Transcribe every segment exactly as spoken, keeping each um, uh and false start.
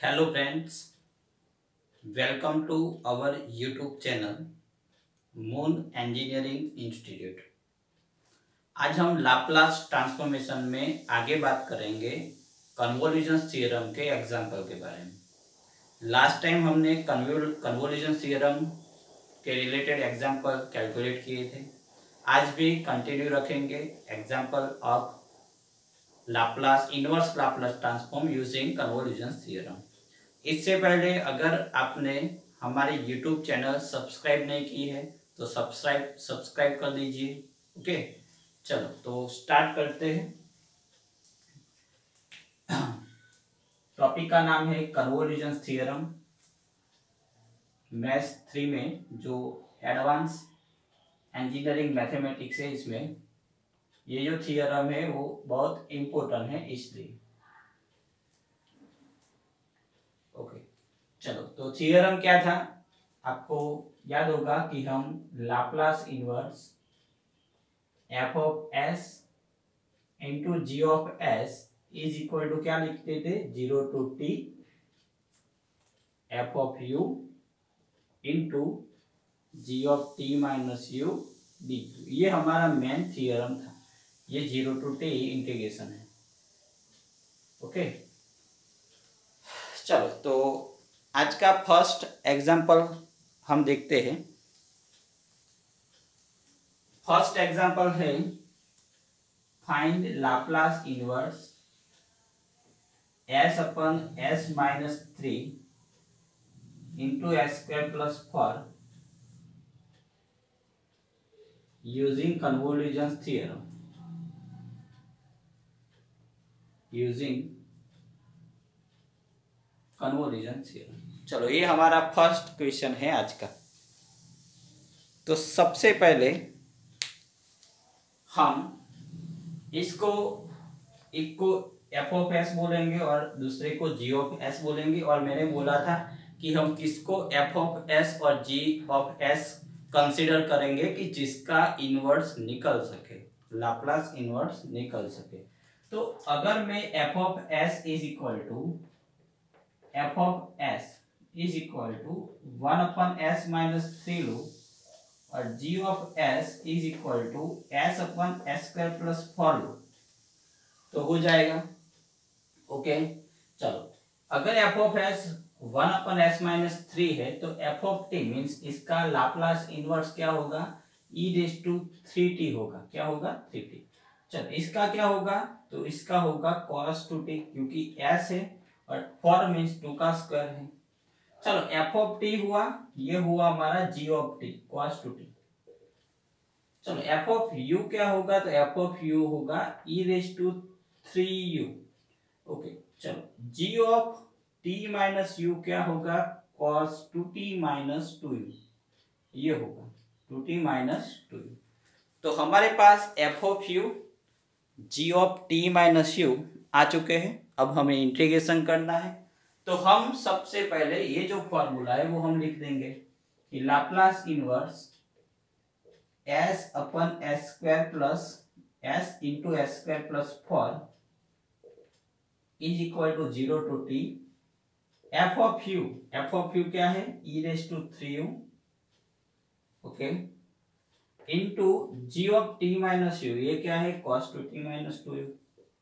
Hello friends, welcome to our YouTube channel Moon engineering institute. आज हम Laplace transformation में आगे बात करेंगे कन्वोल्यूशन थ्योरम के एग्जाम्पल के बारे में। लास्ट टाइम हमने कन्वोल्यूशन थ्योरम के रिलेटेड एग्जाम्पल कैलकुलेट किए थे। आज भी कंटिन्यू रखेंगे example of Laplace inverse Laplace transform using convolution theorem. इससे पहले अगर आपने हमारे यूट्यूब चैनल सब्सक्राइब नहीं की है तो सब्सक्राइब सब्सक्राइब कर लीजिए। ओके, चलो तो स्टार्ट करते हैं। टॉपिक का नाम है कन्वोल्यूशन थ्योरम। मैथ्स थ्री में जो एडवांस इंजीनियरिंग मैथमेटिक्स है, इसमें ये जो थ्योरम है वो बहुत इम्पोर्टेंट है, इसलिए ओके okay. चलो तो थ्योरम क्या था, आपको याद होगा कि हम Laplace inverse f of s into g of s is equal to क्या लिखते थे, zero to t f of u into g of t minus u d. ये हमारा मेन थ्योरम था। ये जीरो टू टी इंटीग्रेशन है। Okay okay. चलो तो आज का फर्स्ट एग्जाम्पल हम देखते हैं। फर्स्ट एग्जाम्पल है find Laplace inverse s upon s minus three into s square plus four using convolution theorem using convolution theorem. चलो ये हमारा फर्स्ट क्वेश्चन है आज का। तो सबसे पहले हम इसको एक को एफ ऑफ एस बोलेंगे और दूसरे को जी ऑफ एस बोलेंगे। और मैंने बोला था कि हम किसको एफ ऑफ एस और जी ऑफ एस कंसीडर करेंगे कि जिसका इनवर्स निकल सके, लाप्लास इनवर्स निकल सके। तो अगर मैं f of s is equal to f of s is equal to one upon s minus three लो और g of s is equal to s upon s square plus four लो तो हो जाएगा। ओके, चलो अगर f of s one upon s minus three है तो एफ ऑफ टी मीन्स इसका लाप्लास इनवर्स क्या होगा, e raise to three t होगा। क्या होगा, थ्री टी। चलो इसका क्या होगा, तो इसका होगा कॉस टू टी, क्योंकि एस है और फोर मीन्स टू का स्क्वायर है। चलो एफ ऑफ टी हुआ, ये हुआ हमारा g of t cos two t. चलो एफ ऑफ यू क्या होगा, तो एफ ऑफ यू होगा e raise to three u. Okay, चलो g of t minus u क्या होगा, cos two t minus two u. ये होगा two t minus two u. तो हमारे पास f of u g of t minus u आ चुके हैं। अब हमें इंटीग्रेशन करना है। तो हम सबसे पहले ये जो फॉर्मूला है वो हम लिख देंगे कि Laplace inverse s upon s square plus s into s square plus four is equal to zero to t f of u. F of u क्या है, e raise to three u. Okay, into g of t minus u, ये क्या है, cos two t minus two u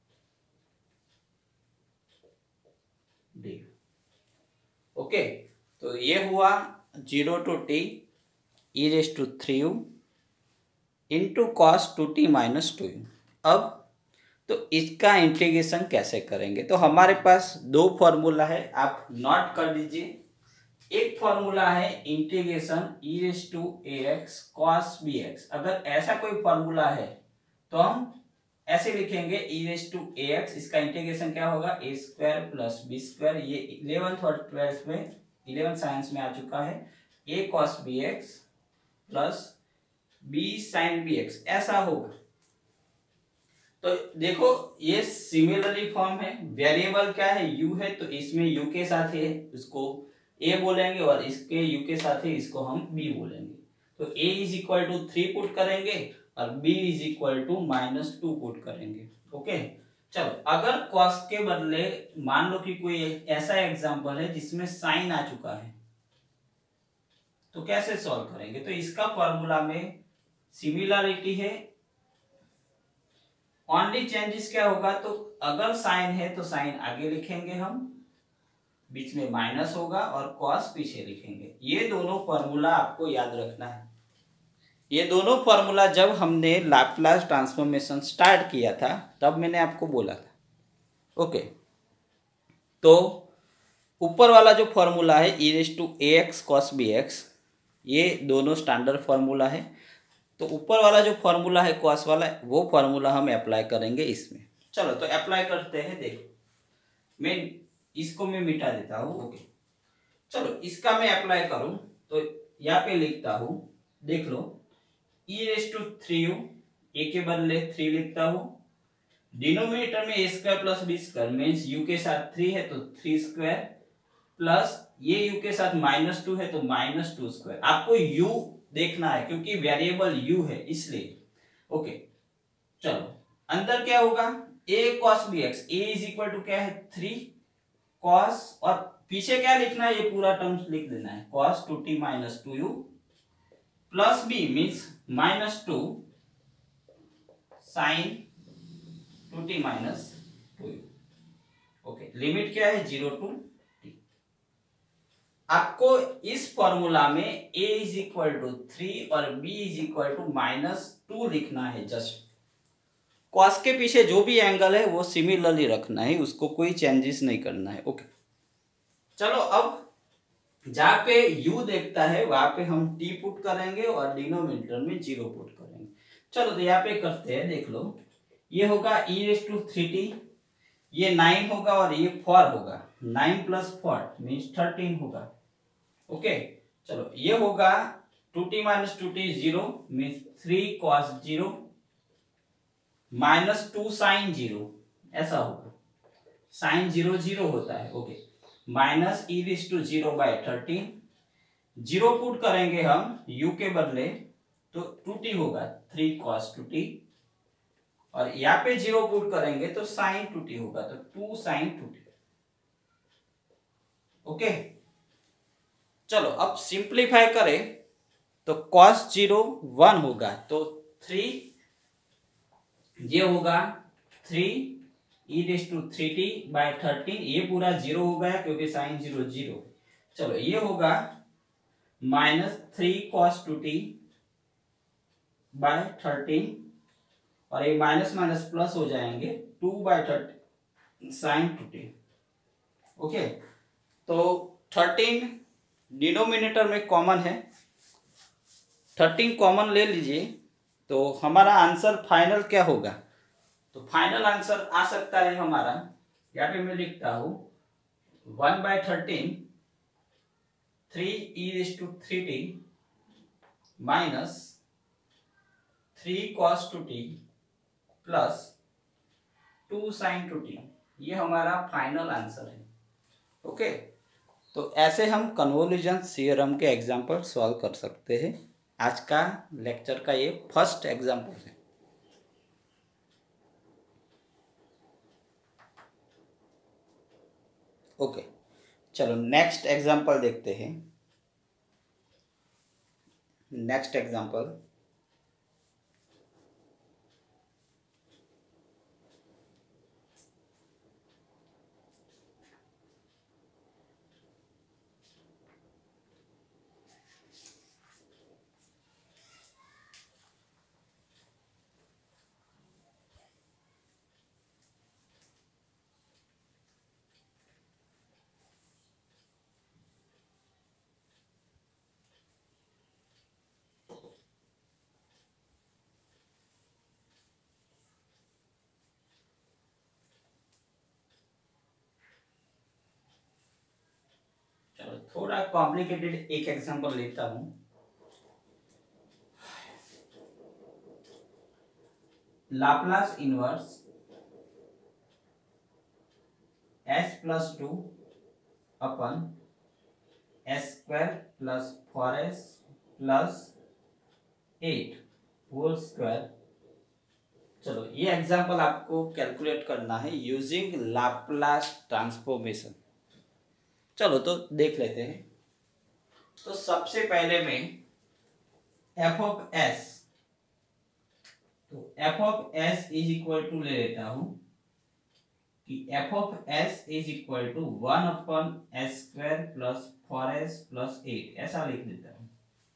d. Okay, तो ये हुआ zero to t e raise to three u into cos two t minus two u. अब तो इसका integration कैसे करेंगे, तो हमारे पास दो फॉर्मूला है, आप नोट कर लीजिए। एक फॉर्मूला है integration e raise to a x cos b x. अगर ऐसा कोई फॉर्मूला है तो हम ऐसे लिखेंगे e raise to a x, इसका इंटीग्रेशन क्या होगा, a square plus b square. ये इलेवेंथ और ट्वेल्थ में, इलेवेंथ साइंस में आ चुका है। A cos b x plus b sine b x, ऐसा होगा। तो देखो ये सिमिलरली फॉर्म है। वेरिएबल क्या है, यू है, तो इसमें यू के साथ है इसको ए बोलेंगे और इसके यू के साथ है इसको हम बी बोलेंगे। तो a is equal to three put करेंगे और b is equal to minus two put करेंगे। ओके, चलो अगर कॉस के बदले मान लो कि कोई ऐसा एग्जांपल है जिसमें साइन आ चुका है, तो कैसे सॉल्व करेंगे? तो इसका फॉर्मूला में सिमिलरिटी है, ओनली चेंजेस क्या होगा, तो अगर साइन है तो साइन आगे लिखेंगे हम, बीच में माइनस होगा और कॉस पीछे लिखेंगे। ये दोनों फॉर्मूला आपको याद रखना है। ये दोनों फॉर्मूला जब हमने लाप्लास ट्रांसफॉर्मेशन स्टार्ट किया था तब मैंने आपको बोला था। ओके, तो ऊपर वाला जो फॉर्मूला है e raise to a x cos b x, ये दोनों स्टैंडर्ड फॉर्मूला है। तो ऊपर वाला जो फॉर्मूला है कॉस वाला, वो फॉर्मूला हम अप्लाई करेंगे इसमें। चलो तो अप्लाई करते हैं। देखो मैं इसको मैं मिटा देता हूँ। ओके, चलो इसका मैं अप्लाई करूं तो यहाँ पे लिखता हूं, देख लो, e raise to three u, a के बदले थ्री लिखता हूं, डिनोमिनेटर में a square plus b square means u के साथ थ्री है तो थ्री स्क्वायर, प्लस ये यू के साथ माइनस टू है तो माइनस टू स्क्वायर। आपको यू देखना है क्योंकि वेरिएबल यू है इसलिए। ओके, चलो अंदर क्या होगा, a cos b x, a is equal to क्या है थ्री कॉस, और पीछे क्या लिखना है, ये पूरा टर्म्स लिख देना है, cos two t minus two u plus b means minus two sine two t minus two u. Okay, limit क्या है जीरो टू टी। आपको इस फॉर्मूला में a is equal to three और b is equal to minus two लिखना है। Just cos के पीछे जो भी एंगल है वो सिमिलरली रखना है, उसको कोई चेंजेस नहीं करना है। ओके, चलो अब जहां पे u देखता है वहां पे हम t पुट करेंगे और डिनोमिनेटर में जीरो पुट करेंगे। चलो तो यहाँ पे करते हैं, देख लो, ये होगा e raise to three t, ये नाइन होगा और ये फोर होगा, nine plus four means thirteen होगा। ओके, चलो ये होगा two t minus two t zero means three cos zero minus two sine zero, ऐसा होगा, साइन जीरो जीरो होता है। Okay, minus e raise to zero by thirteen, zero put करेंगे हम u के बदले तो टू टी होगा, थ्री कॉस टू टी, और यहाँ पे जीरो पुट करेंगे तो साइन टू टी होगा, तो two sine two t. Okay, चलो अब सिंप्लीफाई करें तो कॉस जीरो वन होगा, तो थ्री, ये होगा three e raise to three t by thirteen, ये पूरा जीरो हो गया क्योंकि साइन जीरो जीरो। चलो ये होगा minus three cos two t by thirteen, और ये माइनस माइनस प्लस हो जाएंगे, two by thirty sine two t. Okay, तो थर्टीन डिनोमिनेटर में कॉमन है, थर्टीन कॉमन ले लीजिए, तो हमारा आंसर फाइनल क्या होगा, तो फाइनल आंसर आ सकता है हमारा, यहाँ पे मैं लिखता हूं one by thirteen three e raise to three t minus three cos two t plus two sine two t, ये हमारा फाइनल आंसर है। ओके, तो ऐसे हम कन्वोल्यूशन थ्योरम के एग्जाम्पल सॉल्व कर सकते हैं। आज का लेक्चर का ये फर्स्ट एग्जाम्पल है। ओके, चलो नेक्स्ट एग्जाम्पल देखते हैं। नेक्स्ट एग्जाम्पल, थोड़ा कॉम्प्लिकेटेड एक एग्जांपल लेता हूं। Laplace inverse s plus two upon s square plus four s plus eight whole square चलो ये एग्जांपल आपको कैलकुलेट करना है यूजिंग लाप्लास ट्रांसफॉर्मेशन। चलो तो देख लेते हैं। तो सबसे पहले मैं एफ ऑफ एस, तो f of s is equal to ले लेता हूं कि f of s is equal to one upon s square plus four s plus eight, ऐसा लिख देता हूं।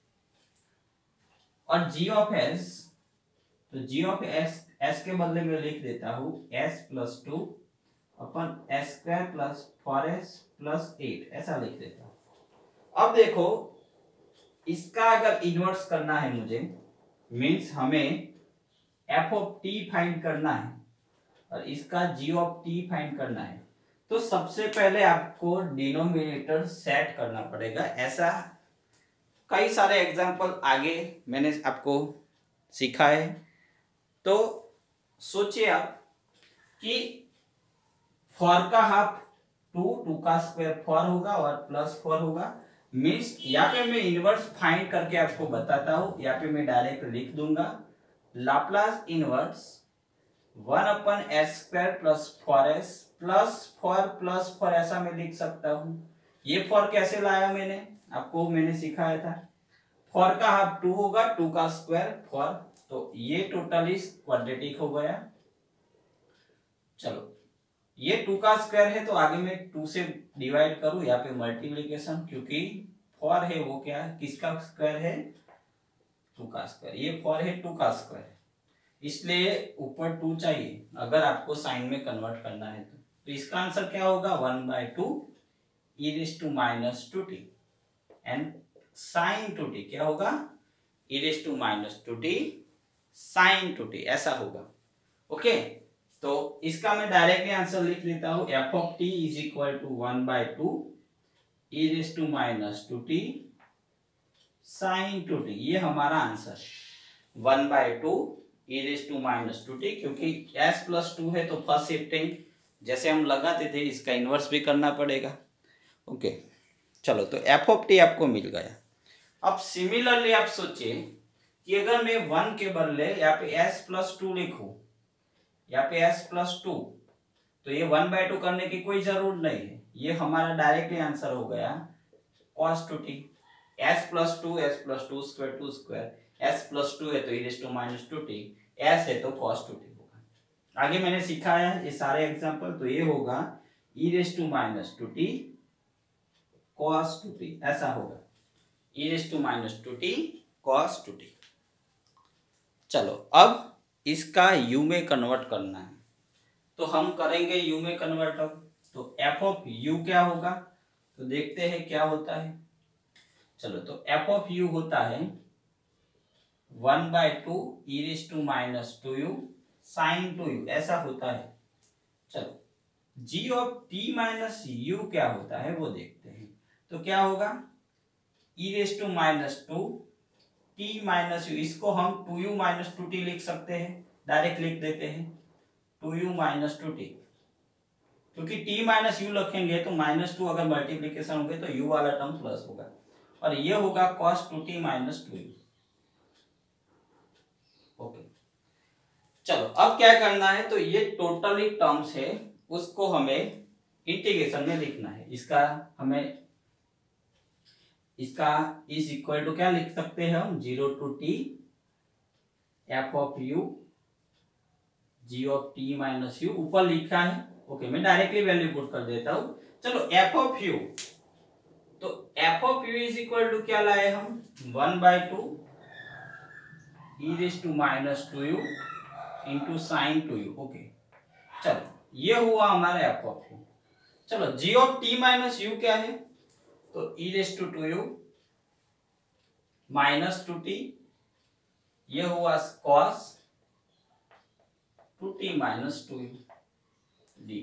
और जी ऑफ एस, तो जी ऑफ एस एस के बदले में लिख देता हूं s plus two upon s square plus four s plus eight, ऐसा लिख देता हूं। अब देखो इसका अगर इन्वर्स करना है मुझे, मींस हमें एफ ऑफ टी फाइंड करना है और इसका जी ऑफ टी फाइंड करना है, तो सबसे पहले आपको डिनोमिनेटर सेट करना पड़ेगा। ऐसा कई सारे एग्जांपल आगे मैंने आपको सिखाया है। तो सोचिए आप कि फोर का हाफ टू, टू का स्क्वायर फोर होगा और प्लस फोर होगा। मीन्स यहाँ पे मैं इनवर्स फाइंड करके आपको बताता हूं, यहाँ पे मैं डायरेक्ट लिख दूंगा Laplace inverse one upon s square plus four s plus four plus four, ऐसा मैं लिख सकता हूं। ये फोर कैसे लाया मैंने आपको मैंने सिखाया था। फोर का हाफ टू होगा, टू का स्क्वायर फोर, तो ये टोटली क्वाड्रेटिक हो गया। चलो ये टू का स्क्वायर है तो आगे मैं टू से डिवाइड करूं, यहाँ पे मल्टीप्लीकेशन, क्योंकि फोर है वो क्या है, किसका स्क्वायर है, टू का स्क्वायर। ये फोर है टू का स्क्वायर, इसलिए ऊपर टू चाहिए अगर आपको साइन में कन्वर्ट करना है तो, तो इसका आंसर क्या होगा one by two e raise to minus two t and sine two t क्या होगा e raise to minus two t sine two t, ऐसा होगा। ओके, तो इसका मैं डायरेक्टली आंसर लिख लेता हूं f of t is equal to one by two e raise to minus two t sine two t, ये हमारा answer one by two e raise to minus two t, क्योंकि s plus two है तो first shifting जैसे हम लगाते थे इसका इन्वर्स भी करना पड़ेगा। ओके चलो, तो एफ ऑफ टी आपको मिल गया। अब सिमिलरली आप सोचिए कि अगर मैं वन के बदले यहाँ पे s प्लस टू लिखूं, यहाँ पे s प्लस टू, तो ये वन बाय टू करने की कोई जरूरत नहीं है, ये हमारा डायरेक्टली आंसर हो गया cos two t. s plus two, s plus two square two square, s plus two है तो e raise to minus two t, s है तो cos टू टी होगा। आगे मैंने सिखाया है ये सारे एग्जांपल, तो ये होगा e raise to minus two t cos two t, ऐसा होगा e raise to minus two t cos two t. चलो अब इसका u में कन्वर्ट करना है, तो हम करेंगे u में कन्वर्ट। अब तो f ऑफ u क्या होगा, तो देखते हैं क्या होता है। चलो, तो f ऑफ u होता है one by two e raise to minus two u sine two u, ऐसा होता है। चलो g of t minus u क्या होता है वो देखते हैं। तो क्या होगा e raise to minus two t minus u, इसको हम two u minus two t लिख सकते हैं, डायरेक्ट लिख देते हैं two u minus two t, क्योंकि t माइनस यू रखेंगे तो माइनस टू अगर मल्टीप्लीकेशन होंगे तो u वाला टर्म प्लस होगा, और ये होगा cos two t minus two u. Okay चलो, अब क्या करना है, तो ये टोटली टर्म्स है उसको हमें इंटीग्रेशन में लिखना है। इसका हमें इसका इज इक्वल टू क्या लिख सकते हैं हम, zero to t f of u g of t minus u, ऊपर लिखा है। ओके, मैं डायरेक्टली वैल्यू पुट कर देता हूं। चलो एफ ऑफ यू, तो f of u is equal to क्या लाए हम, one by two e raise to minus two u into sine two u. Okay चलो, ये हुआ हमारा एफ ऑफ यू। चलो g of t minus u क्या है, तो e raise to two u minus two t, ये हुआ cos two t minus two u d.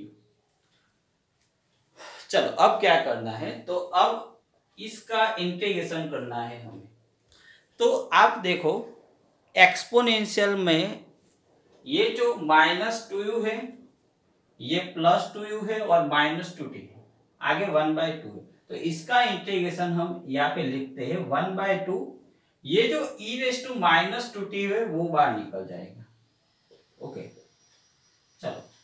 चलो अब क्या करना है, तो अब इसका इंटीग्रेशन करना है हमें। तो आप देखो एक्सपोनेंशियल में ये जो माइनस टू यू है, ये प्लस टू यू है और माइनस टू टी है, आगे वन बाय टू है, तो इसका इंटीग्रेशन हम यहाँ पे लिखते हैं वन बाय टू, ये जो e raise to minus two t है वो बाहर निकल जाएगा। ओके,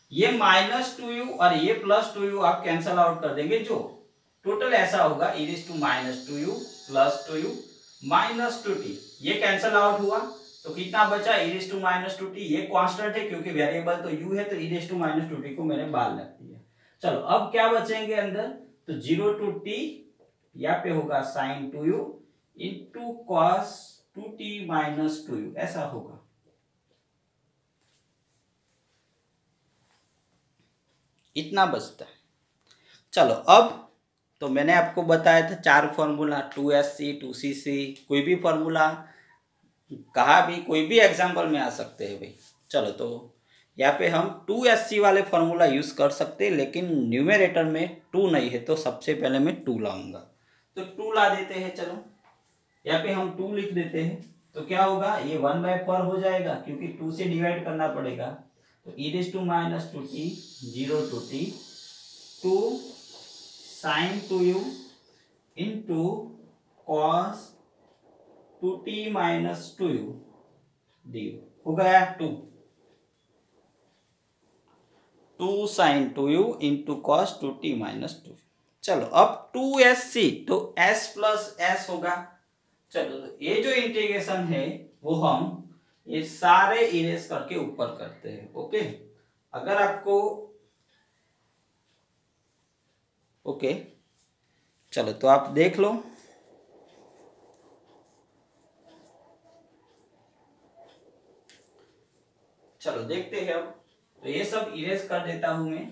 ये माइनस टू यू और ये प्लस टू यू आप कैंसल आउट कर देंगे, जो टोटल ऐसा होगा e raise to minus two u plus two u minus two t, ये कैंसल आउट हुआ तो कितना बचा e raise to minus two t, ये कांस्टेंट है क्योंकि वेरिएबल तो यू है तो e raise to minus two t को मैंने बाहर रख दिया। चलो अब क्या बचेंगे अंदर, तो जीरो टू टी, यहाँ पे होगा sine two u into cos two t minus two u, ऐसा होगा। इतना बचता है। चलो अब तो मैंने आपको बताया था चार formula, two s c two c c, कोई भी फॉर्मूला कहा भी कोई भी एग्जाम्पल में आ सकते हैं भाई। चलो तो यहाँ पे हम टू एस सी वाले फॉर्मूला यूज कर सकते हैं, लेकिन न्यूमेरेटर में टू नहीं है तो सबसे पहले मैं टू लाऊंगा, तो टू ला देते हैं। चलो यहाँ पे हम टू लिख देते हैं, तो क्या होगा, ये वन बाय फोर हो जाएगा क्योंकि टू से डिवाइड करना पड़ेगा, तो e raise to minus two t zero to t two sine two u into cos two t minus two u d हो गया two, two sine two u into cos two t minus two. चलो अब to s सी तो s plus S होगा। चलो तो ये जो इंटीग्रेशन है वो हम ये सारे इरेज करके ऊपर करते हैं। ओके, अगर आपको ओके चलो तो आप देख लो, चलो देखते हैं। अब तो ये सब इरेज कर देता हूं मैं,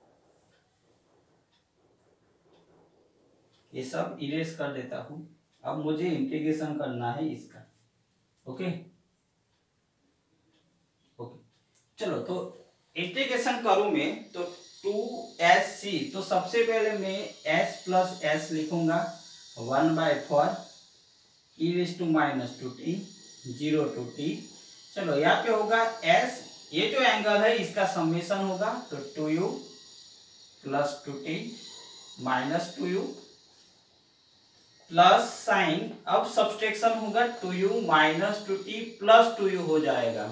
ये सब इरेज कर देता हूं। अब मुझे इंटीग्रेशन करना है इसका। ओके ओके चलो तो इंटीग्रेशन करूं मैं तो टू एस सी, तो सबसे पहले मैं s प्लस एस लिखूंगा one by four e raise to minus two t zero to t. चलो यहाँ पे होगा s, ये जो एंगल है इसका समेशन होगा तो two u plus two t minus two u plus sine, अब सब्सट्रैक्शन होगा two u minus two t plus two u हो जाएगा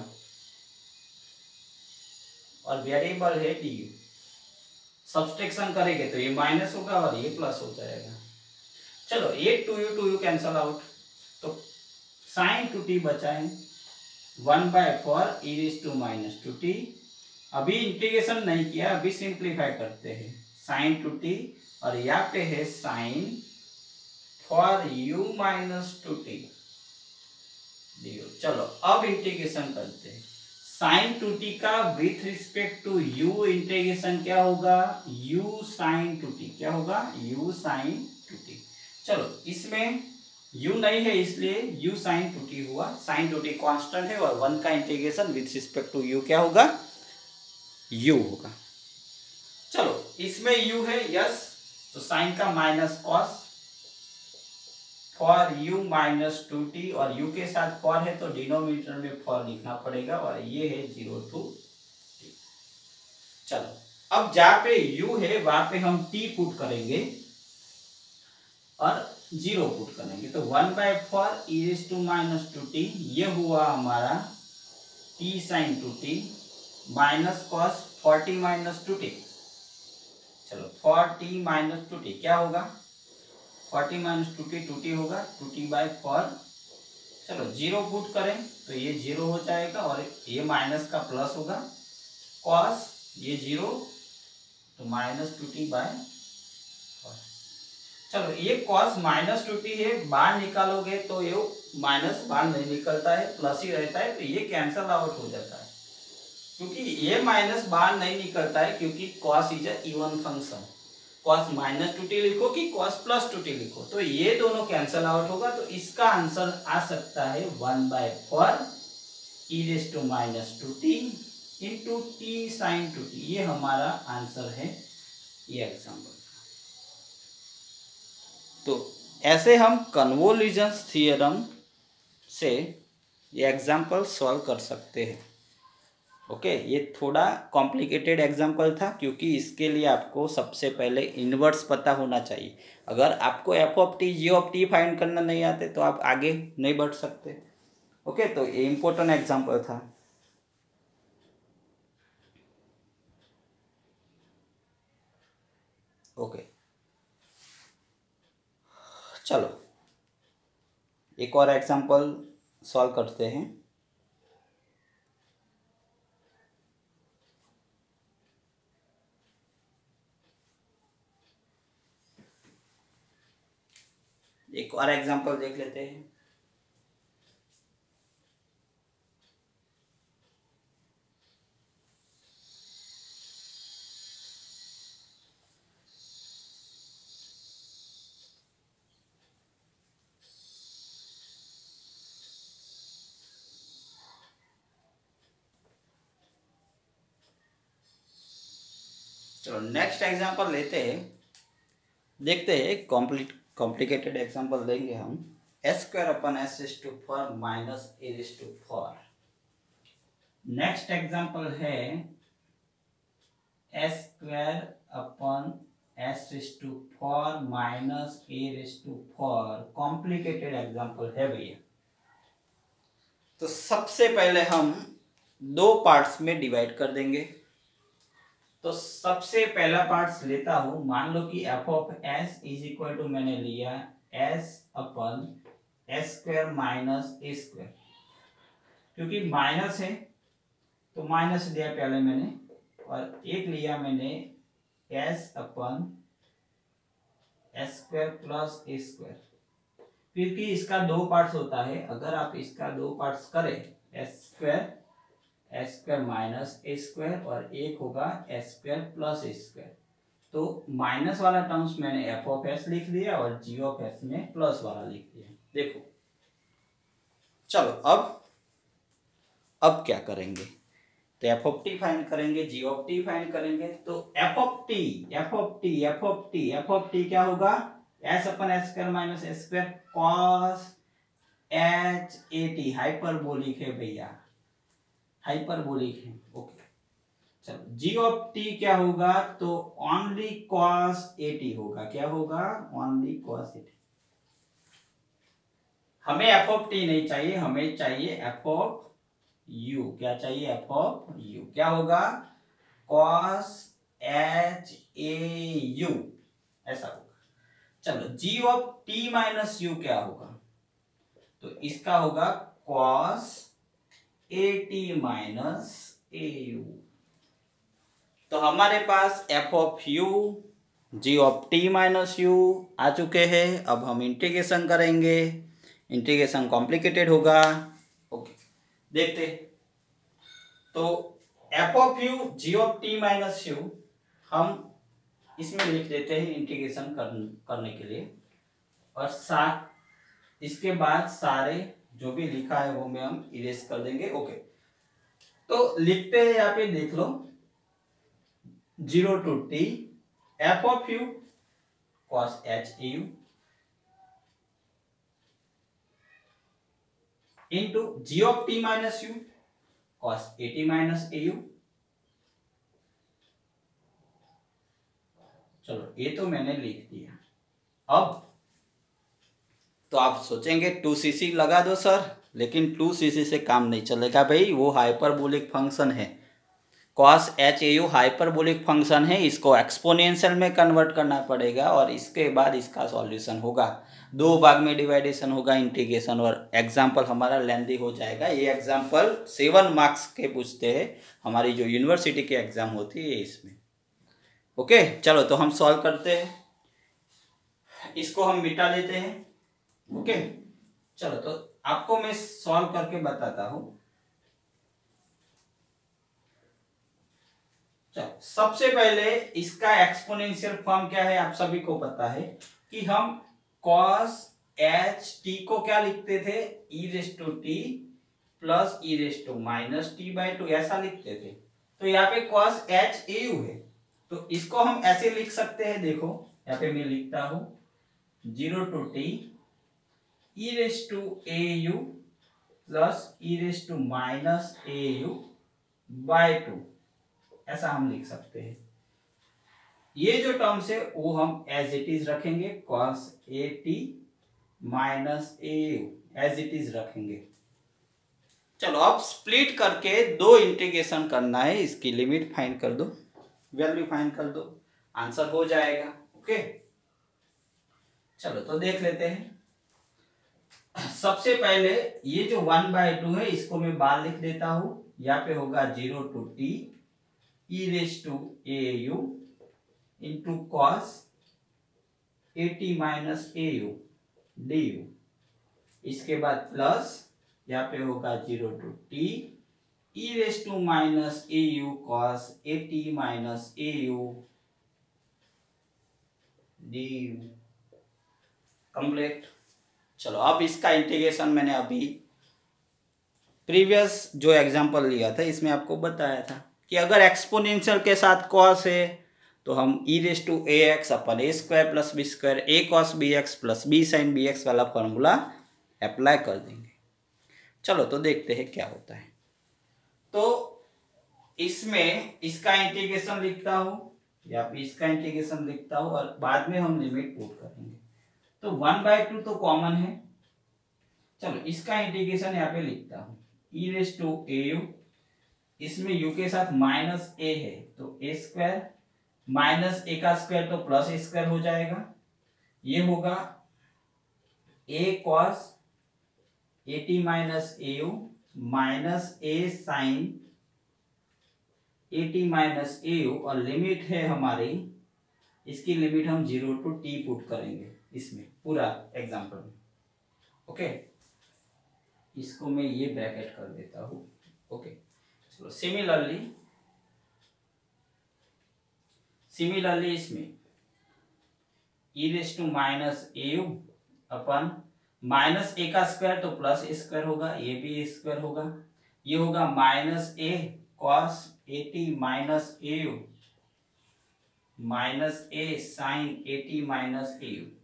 और वेरिएबल है डी यू। सब्सट्रैक्शन करेंगे तो ये माइनस होगा और ये प्लस हो जाएगा। चलो ये two u two u cancel out, तो साइन टू टी बचा है one by four e raise to minus two t. अभी इंटीग्रेशन नहीं किया, अभी सिंप्लीफाई करते हैं साइन टू टी और यहाँ पे है sine four u minus two t d u. चलो अब इंटीग्रेशन करते हैं, साइन टू टी का with respect to u integration क्या होगा, u साइन टू टी, क्या होगा u साइन टू टी। चलो इसमें u नहीं है इसलिए u साइन टू टी हुआ, साइन टू टी कांस्टेंट है और वन का integration with respect to u क्या होगा, u होगा। चलो इसमें u है यस, तो साइन का minus cos four u minus two t और u के साथ फॉर है तो डिनोमिनेटर में फॉर लिखना पड़ेगा और ये है जीरो टू टी। चलो अब जहां पे u है वहां पे हम t पुट करेंगे और जीरो पुट करेंगे, तो one by four e raise to minus two t, ये हुआ हमारा t sine two t minus cos forty minus two t. चलो फोर्टी माइनस टू टी क्या होगा, forty minus two t two t होगा, two t by four. चलो zero put करें तो ये जीरो हो जाएगा और ये माइनस का प्लस होगा, कॉस ये जीरो तो minus two t by four. चलो ये कॉस माइनस टू टी है, बाहर निकालोगे तो ये माइनस बाहर नहीं निकलता है, प्लस ही रहता है, तो ये कैंसल आउट हो जाता है क्योंकि ये माइनस बाहर नहीं निकलता है क्योंकि cos is a even function. Cos minus two t लिखो कि कॉस प्लस टू टी लिखो, तो ये दोनों कैंसल आउट होगा, तो इसका आंसर आ सकता है one by four e raise to minus two t into t sine two t. ये हमारा आंसर है ये एग्जाम्पल। तो ऐसे हम कन्वोल्यूशन थ्योरम से ये एग्जाम्पल सॉल्व कर सकते हैं। ओके okay, ये थोड़ा कॉम्प्लिकेटेड एग्जाम्पल था क्योंकि इसके लिए आपको सबसे पहले इन्वर्स पता होना चाहिए। अगर आपको f of t g of t find करना नहीं आते तो आप आगे नहीं बढ़ सकते। ओके okay, तो ये इम्पोर्टेंट एग्जाम्पल था। ओके, चलो एक और एग्जांपल सॉल्व करते हैं। एक और एग्जांपल देख लेते हैं। चलो नेक्स्ट एग्जांपल लेते हैं, देखते हैं। कॉम्प्लीट कॉम्प्लिकेटेड एग्जांपल देंगे हम। S square upon s is to four minus a is to four. Next example है s square upon s is to four minus a is to four. Complicated example है भैया। तो सबसे पहले हम दो पार्ट्स में डिवाइड कर देंगे। तो सबसे पहला पार्ट्स लेता हूं। मान लो कि f of s is equal to मैंने लिया s upon s square minus a square, क्योंकि माइनस है तो माइनस लिया पहले मैंने, और एक लिया मैंने s upon s square plus a square, क्योंकि इसका दो पार्ट्स होता है। अगर आप इसका दो पार्ट्स करें, s square s square minus a square और एक होगा s square plus a square, तो माइनस वाला टर्म्स मैंने एफ ऑफ एस लिख दिया और जी ऑफ एस में प्लस वाला लिख दिया। देखो, चलो अब अब क्या करेंगे, तो एफ ऑफ टी फाइंड करेंगे, जी ऑफ टी फाइंड करेंगे। तो f of t f of t f of t f of t क्या होगा, s upon s square minus s square cos h a t. Hyperbolic है भैया, hyperbolic है। Okay, चलो g of t क्या होगा, तो ओनली कॉस ए टी होगा। क्या होगा, ओनली कॉस ए टी। हमें एफ ऑफ टी नहीं चाहिए, हमें चाहिए एफ ऑफ यू। क्या चाहिए, एफ ऑफ यू। क्या होगा, कॉस एच ए यू, ऐसा होगा। चलो g of t minus u क्या होगा, तो इसका होगा cos a t minus a u. तो हमारे पास f of u g of t minus u आ चुके हैं। अब हम इंटीग्रेशन करेंगे, इंटीग्रेशन कॉम्प्लिकेटेड होगा। ओके, देखते। तो f of u g of t minus u हम इसमें लिख देते हैं इंटीग्रेशन कर, करने के लिए, और साथ इसके बाद सारे जो भी लिखा है वो में हम इरेज कर देंगे। ओके, तो लिखते हैं यहाँ पे, देख लो, zero to t f of u cos h a u into g of t minus u cos a t minus a u. चलो ये तो मैंने लिख दिया। अब तो आप सोचेंगे टू सी सी लगा दो सर, लेकिन टू सी सी से काम नहीं चलेगा भाई, वो हाइपरबोलिक फंक्शन है। Cos h a u hyperbolic function है, इसको एक्सपोनेंशियल में कन्वर्ट करना पड़ेगा और इसके बाद इसका सॉल्यूशन होगा। दो भाग में डिवाइडेशन होगा, इंटीग्रेशन, और एग्जाम्पल हमारा लेंथी हो जाएगा। ये एग्जाम्पल सेवन मार्क्स के पूछते हैं, हमारी जो यूनिवर्सिटी की एग्जाम होती है इसमें। ओके, चलो तो हम सॉल्व करते हैं, इसको हम मिटा देते हैं। ओके, चलो तो आपको मैं सॉल्व करके बताता हूं। चलो सबसे पहले इसका एक्सपोनेंशियल फॉर्म क्या है, आप सभी को पता है कि हम cos एच टी को क्या लिखते थे, e raise to t plus e raise to minus t by two, ऐसा लिखते थे। तो यहाँ पे cos एच ए यू है, तो इसको हम ऐसे लिख सकते हैं। देखो यहाँ पे मैं लिखता हूं zero to t e raise to a u plus e raise to minus a u by two, ऐसा हम लिख सकते हैं। ये जो टर्म्स है वो हम एज इट इज रखेंगे, cos a t minus a u as it is रखेंगे। चलो अब स्प्लिट करके दो इंटीग्रेशन करना है, इसकी लिमिट फाइंड कर दो, वैल्यू फाइंड कर दो, आंसर हो जाएगा। ओके, चलो तो देख लेते हैं। सबसे पहले ये जो वन बाय टू है इसको मैं बाहर लिख देता हूं। यहाँ पे होगा zero to t e raise to a u into cos a t minus a u d u. इसके बाद प्लस यहाँ पे होगा zero to t e raise to minus a u cos a t minus a u d u. Complete. चलो अब इसका integration मैंने अभी प्रीवियस जो एग्जांपल लिया था इसमें आपको बताया था कि अगर एक्सपोनेंशियल के साथ कॉस है तो हम e raise to a x upon a square plus b square a cos b x plus b sine b x वाला फॉर्मूला अप्लाई कर देंगे। चलो तो देखते हैं क्या होता है। तो इसमें इसका इंटीग्रेशन लिखता हूं या फिर इसका इंटीग्रेशन लिखता हूं और बाद में हम लिमिट पुट करेंगे। तो वन बाय टू तो कॉमन है। चलो इसका इंटीग्रेशन यहाँ पे लिखता हूं e raise to a u, इसमें यू के साथ माइनस ए है तो ए स्क्वायर माइनस ए का स्क्वायर तो प्लस ए स्क्वायर हो जाएगा। ये होगा a cos a t minus a u minus a sine a t minus a u और लिमिट है हमारी, इसकी लिमिट हम जीरो टू टी पुट करेंगे इसमें पूरा एग्जांपल में। ओके, इसको मैं ये ब्रैकेट कर देता हूं। ओके, चलो सिमिलरली सिमिलरली इसमें e raise to minus a u upon minus a का स्क्वायर तो प्लस ए स्क्वायर होगा, ये भी ए स्क्वायर होगा। ये होगा minus a cos a t minus a u minus a sine a t minus a u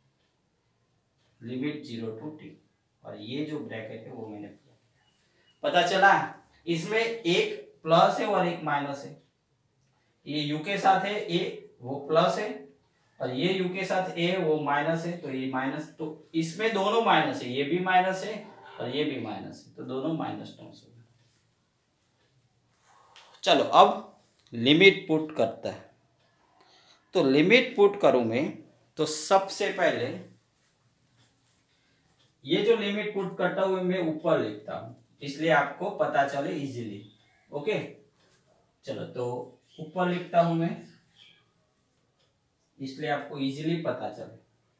limit zero to t. और ये जो ब्रैकेट है वो मैंने पता चला इसमें एक प्लस है और एक माइनस है। ये यू के साथ है ए वो प्लस है और ये यू के साथ ए वो माइनस है, तो ये माइनस, तो इसमें दोनों माइनस है, ये भी माइनस है और ये भी माइनस है, तो दोनों माइनस टर्म्स हो गए। चलो अब लिमिट पुट करता है। तो लिमिट पुट करूं मैं तो सबसे पहले ये जो लिमिट पुट करता हूं मैं ऊपर लिखता हूं इसलिए आपको पता चले इजीली। ओके, चलो तो ऊपर लिखता हूं मैं इसलिए आपको इजीली पता चले।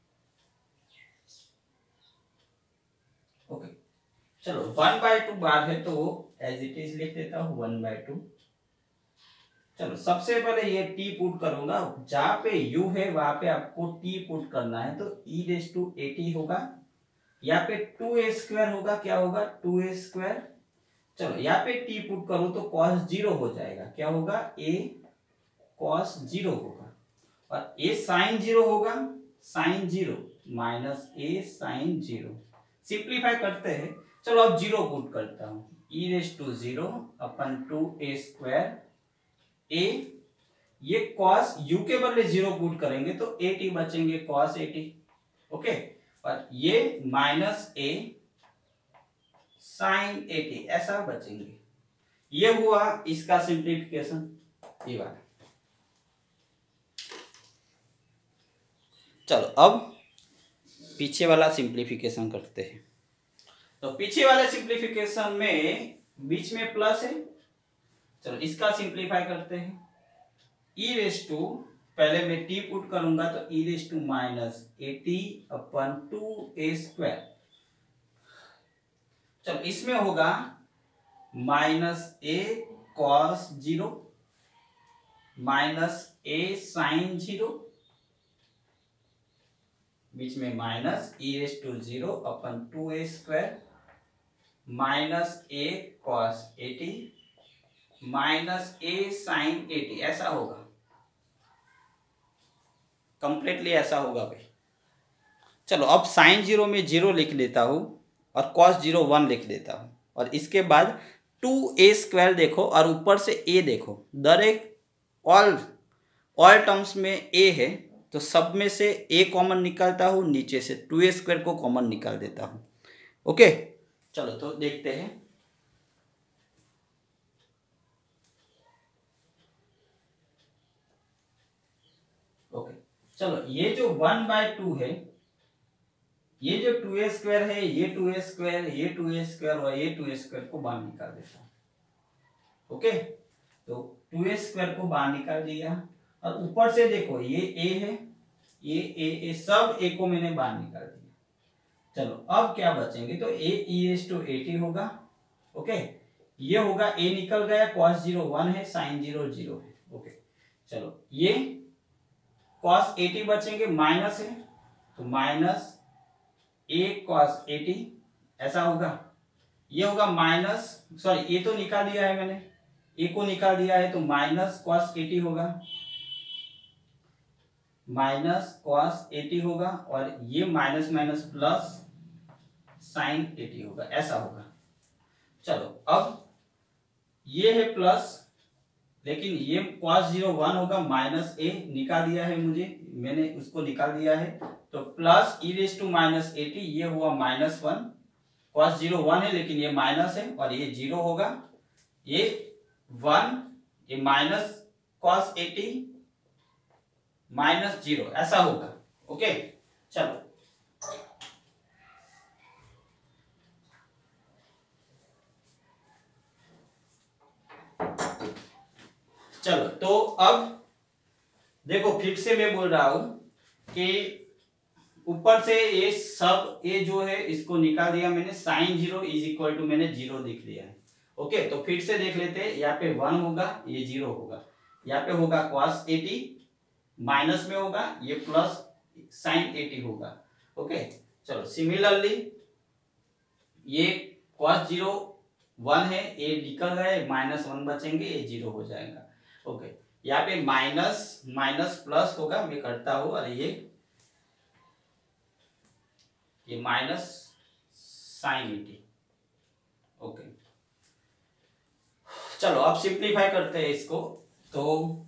ओके, चलो वन बाय टू बार है तो एज इट इज लिख देता हूं वन बाय टू। चलो सबसे पहले ये टी पुट करूंगा, जहां पे यू है वहां पे आपको टी पुट करना है तो e raise to a t होगा। यहाँ पे टू ए स्क्वायर होगा, क्या होगा टू ए स्क्वायर। चलो यहाँ पे टी पुट करो तो कॉस जीरो हो जाएगा, क्या होगा ए कॉस जीरो होगा और ए साइन जीरो होगा, sine zero minus a sine zero. Simplify करते हैं। चलो अब जीरो पुट करता हूं e raise to zero upon two a square a, ये कॉस यू के बदले जीरो पुट करेंगे तो ए टी बचेंगे कॉस ए टी। ओके, और ये minus a sine a t ऐसा बचेंगे। ये हुआ इसका सिंप्लीफिकेशन, ये वाला। चलो अब पीछे वाला सिंप्लीफिकेशन करते हैं। तो पीछे वाले सिंप्लीफिकेशन में बीच में प्लस है, चलो इसका सिंप्लीफाई करते हैं। ई रेस टू पहले मैं टी पुट करूंगा तो e raise to minus a t upon two a square. चलो इसमें होगा minus a cos zero minus a sine zero, बीच में minus e raise to zero upon two a square minus a cos a t minus a sine a t, ऐसा होगा completely ऐसा होगा भाई। चलो अब साइन जीरो में जीरो लिख देता हूं और कॉस जीरो वन लिख देता हूं और इसके बाद टू ए स्क्वायर देखो और ऊपर से ए देखो, दर एक ऑल ऑल टर्म्स में ए है तो सब में से ए कॉमन निकालता हूं, नीचे से टू ए स्क्वायर को कॉमन निकाल देता हूं। ओके, चलो तो देखते हैं। ओके, चलो ये जो वन बाय टू है, ये जो टू ए स्क्वायर है, ये टू ए स्क्वायर, ये टू ए स्क्वायर और ये टू ए स्क्वायर को बाहर निकाल देता हूं। ओके, तो टू ए स्क्वायर को बाहर निकाल दिया और ऊपर से देखो ये ए है, ये ए ए सब ए को मैंने बाहर निकाल दिया। चलो अब क्या बचेंगे, तो a e raise to a t होगा। ओके, ये होगा ए निकल गया, कॉस जीरो वन है, साइन जीरो जीरो है। ओके, चलो ये कॉस एटी बचेंगे, माइनस है तो माइनस ए कॉस एटी ऐसा होगा। ये होगा माइनस, सॉरी ए तो निकाल दिया है मैंने, ए को निकाल दिया है तो माइनस कॉस एटी होगा, माइनस कॉस एटी होगा और ये minus minus plus sine a t होगा, ऐसा होगा। चलो अब ये है प्लस, लेकिन ये कॉस जीरो वन होगा, माइनस ए निकाल दिया है मुझे, मैंने उसको निकाल दिया है, तो plus e raise to minus a t, ये हुआ minus one, cos zero one है लेकिन ये माइनस है और ये जीरो होगा, ये वन, ये minus cos a t minus zero, ऐसा होगा। ओके, चलो चलो तो अब देखो फिर से मैं बोल रहा हूं कि ऊपर से ये सब ये जो है इसको निकाल दिया मैंने, sine zero is equal to मैंने जीरो लिख दिया है। ओके, तो फिर से देख लेते हैं, यहाँ पे वन होगा, ये जीरो होगा, यहाँ पे होगा कॉस एटी, माइनस में होगा ये प्लस साइन एटी होगा। ओके, चलो सिमिलरली ये कॉस जीरो वन है, ये निकल गए, माइनस वन बचेंगे, ये जीरो हो जाएगा। ओके, यहाँ पे माइनस माइनस प्लस होगा, मैं करता हूं, और ये ये माइनस साइन एटी। ओके, चलो अब सिंप्लीफाई करते हैं इसको, तो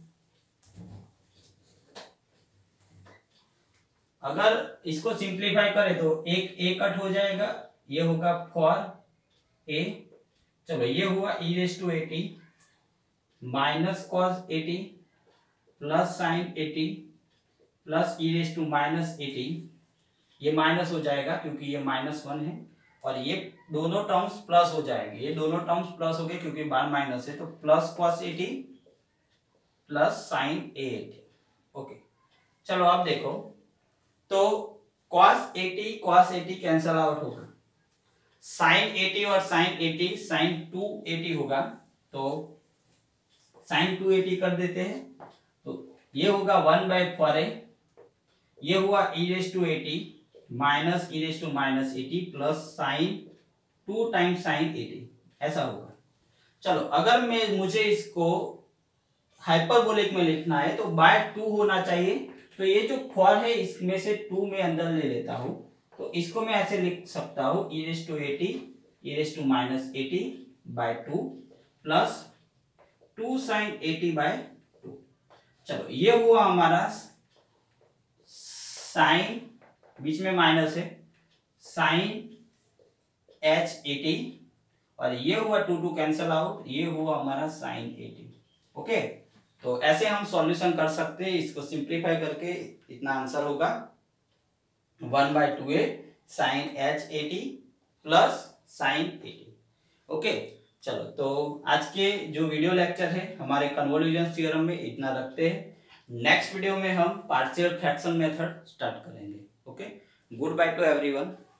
अगर इसको सिंप्लीफाई करें तो एक ए कट हो जाएगा, ये होगा फॉर ए, चलो ये हुआ e raise to a t minus cos a t plus sine a t plus e raise to minus a t, ये माइनस हो जाएगा क्योंकि ये माइनस वन है, और ये दोनों टर्म्स प्लस हो जाएंगे, ये दोनों टर्म्स प्लस हो गए क्योंकि बार माइनस है, तो plus cos a t plus sine a t. Okay, चलो अब देखो, तो cos a t cos a t cancel out होगा, साइन एटी और sine a t sine two a t होगा, तो साइन टू एटी कर देते हैं, तो ये होगा वन बाय फोर ए, ये हुआ e raise to a t minus e raise to minus a t plus sine two times sine a t, ऐसा होगा। चलो अगर मैं मुझे इसको हाइपरबोलिक में लिखना है तो बाय टू होना चाहिए, तो ये जो फोर है इसमें से टू में अंदर ले लेता हूं, तो इसको मैं ऐसे लिख सकता हूं e raise to a t e raise to minus a t by two plus two sine a t by two. चलो ये हुआ हमारा साइन, बीच में माइनस है, साइन एच एटी, और ये हुआ टू टू कैंसल आउट, ये हुआ हमारा साइन एटी। ओके, तो ऐसे हम सॉल्यूशन कर सकते हैं, इसको सिंप्लीफाई करके इतना आंसर होगा one by two a sine h a t plus sine a t. Okay, चलो तो आज के जो वीडियो लेक्चर है हमारे कन्वोल्यूशन थ्योरम में इतना रखते हैं, नेक्स्ट वीडियो में हम पार्शियल फ्रैक्शन मेथड स्टार्ट करेंगे। Okay, good bye to everyone.